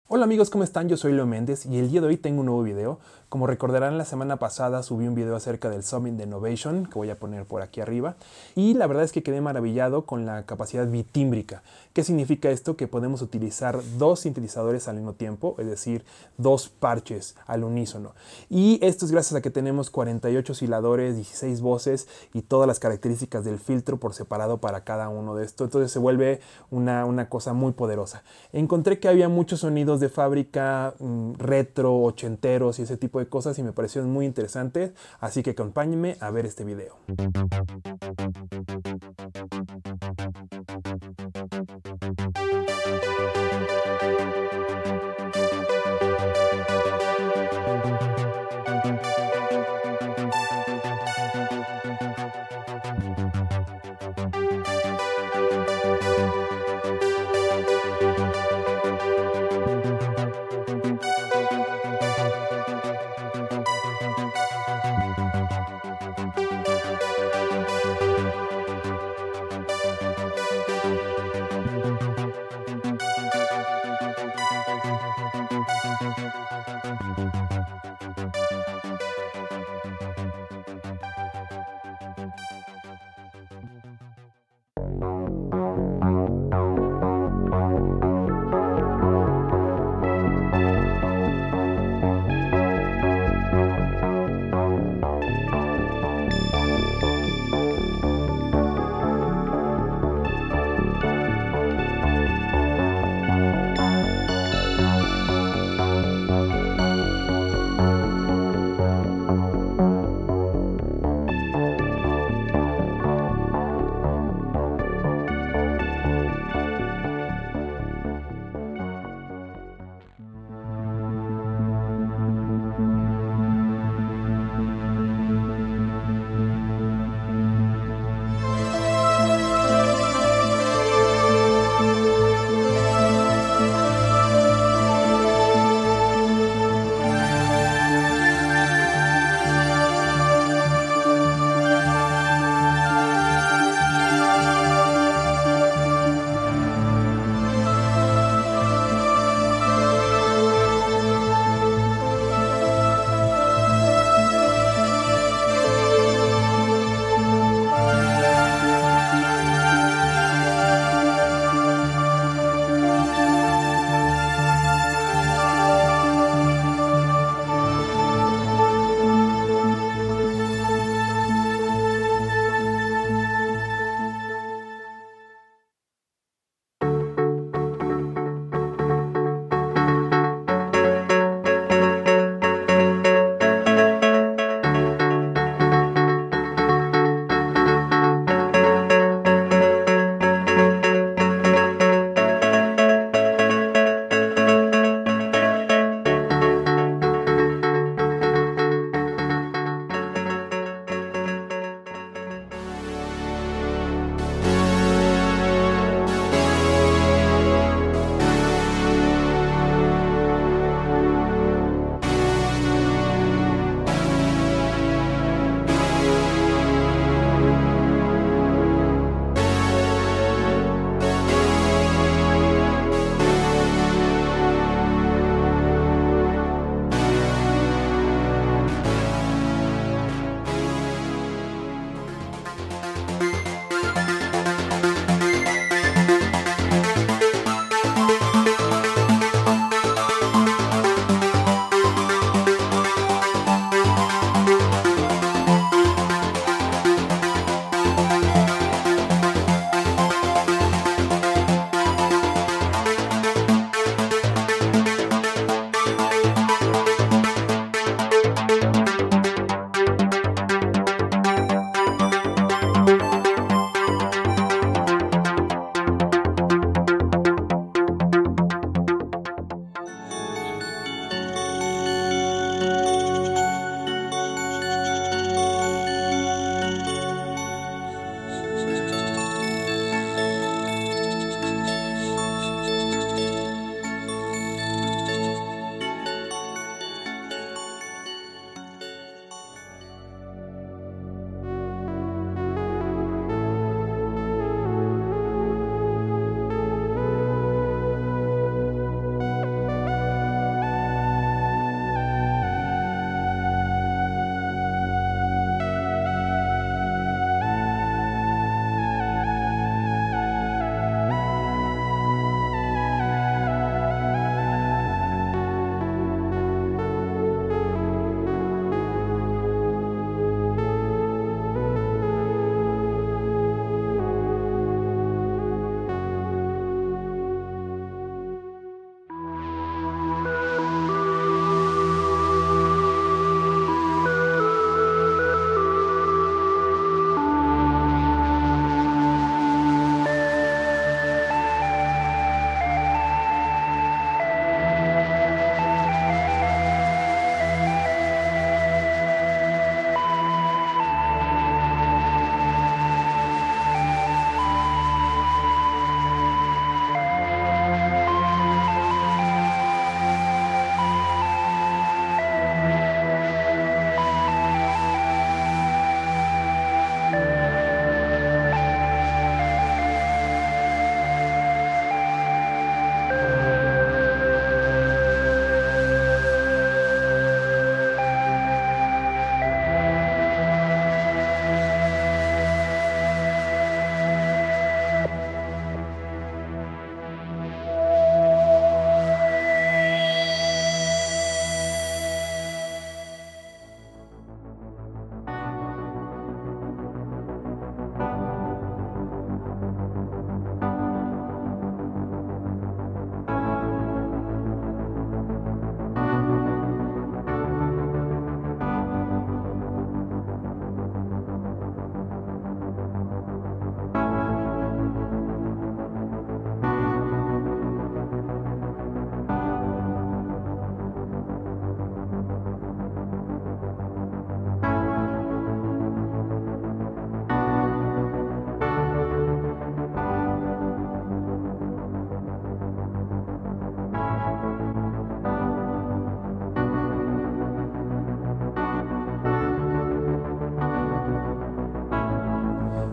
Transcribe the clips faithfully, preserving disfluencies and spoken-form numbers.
Hola amigos, ¿cómo están? Yo soy Leo Méndez y el día de hoy tengo un nuevo video. Como recordarán, la semana pasada subí un video acerca del Summit de Novation, que voy a poner por aquí arriba, y la verdad es que quedé maravillado con la capacidad bitímbrica. ¿Qué significa esto? Que podemos utilizar dos sintetizadores al mismo tiempo, es decir, dos parches al unísono. Y esto es gracias a que tenemos cuarenta y ocho osciladores, dieciséis voces y todas las características del filtro por separado para cada uno de estos. Entonces se vuelve una, una cosa muy poderosa. Encontré que había muchos sonidos de fábrica, mmm, retro, ochenteros y ese tipo de cosas y me parecieron muy interesantes, así que acompáñenme a ver este video.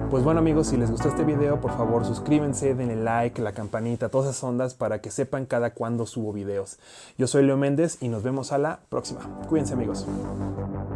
Pues bueno amigos, si les gustó este video, por favor suscríbanse, denle like, la campanita, todas esas ondas para que sepan cada cuándo subo videos. Yo soy Leo Méndez y nos vemos a la próxima. Cuídense amigos.